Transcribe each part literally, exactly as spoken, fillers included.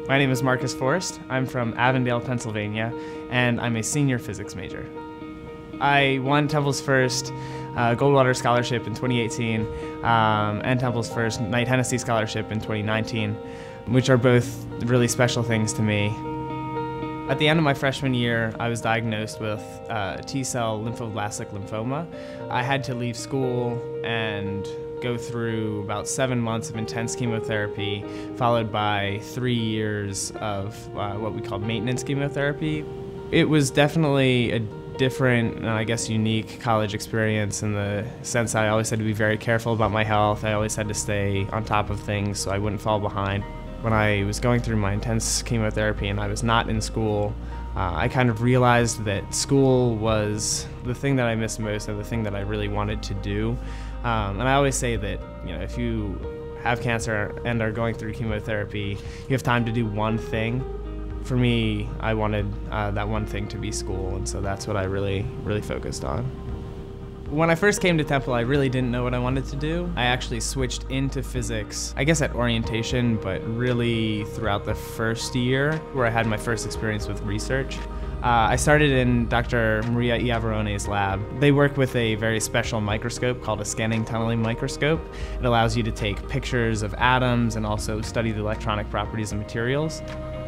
My name is Marcus Forst. I'm from Avondale, Pennsylvania, and I'm a senior physics major. I won Temple's first uh, Goldwater Scholarship in twenty eighteen um, and Temple's first Knight Hennessy Scholarship in twenty nineteen, which are both really special things to me. At the end of my freshman year, I was diagnosed with uh, T-cell lymphoblastic lymphoma. I had to leave school and go through about seven months of intense chemotherapy, followed by three years of uh, what we called maintenance chemotherapy. It was definitely a different, and I guess unique college experience in the sense that I always had to be very careful about my health. I always had to stay on top of things so I wouldn't fall behind. When I was going through my intense chemotherapy and I was not in school, uh, I kind of realized that school was the thing that I missed most and the thing that I really wanted to do. Um, and I always say that, you know, if you have cancer and are going through chemotherapy, you have time to do one thing. For me, I wanted uh, that one thing to be school, and so that's what I really, really focused on. When I first came to Temple, I really didn't know what I wanted to do. I actually switched into physics, I guess at orientation, but really throughout the first year, where I had my first experience with research. Uh, I started in Doctor Maria Iavarone's lab. They work with a very special microscope called a scanning tunneling microscope. It allows you to take pictures of atoms and also study the electronic properties of materials.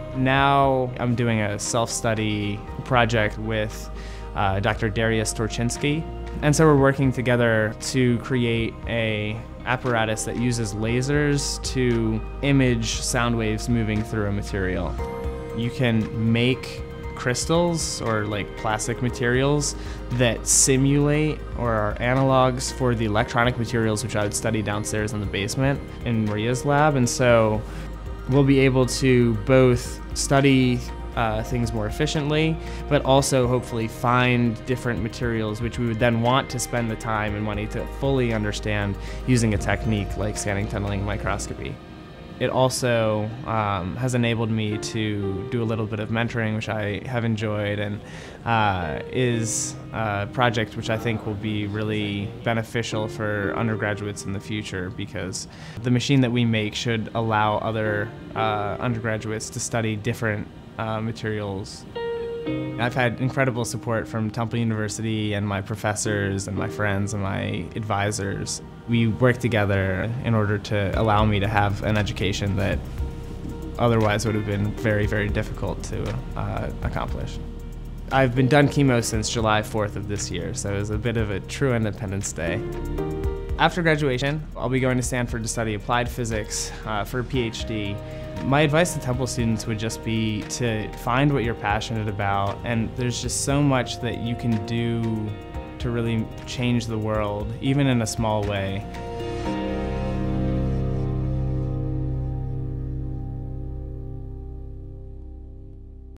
Now I'm doing a self-study project with uh, Doctor Darius Torchinsky. And so we're working together to create a apparatus that uses lasers to image sound waves moving through a material. You can make crystals or like plastic materials that simulate or are analogs for the electronic materials which I would study downstairs in the basement in Maria's lab. And so we'll be able to both study uh, things more efficiently, but also hopefully find different materials which we would then want to spend the time and money to fully understand using a technique like scanning tunneling microscopy. It also um, has enabled me to do a little bit of mentoring, which I have enjoyed, and uh, is a project which I think will be really beneficial for undergraduates in the future, because the machine that we make should allow other uh, undergraduates to study different uh, materials. I've had incredible support from Temple University and my professors and my friends and my advisors. We work together in order to allow me to have an education that otherwise would have been very, very difficult to uh, accomplish. I've been done chemo since July fourth of this year, so it was a bit of a true Independence Day. After graduation, I'll be going to Stanford to study applied physics uh, for a PhD. My advice to Temple students would just be to find what you're passionate about, and there's just so much that you can do to really change the world, even in a small way.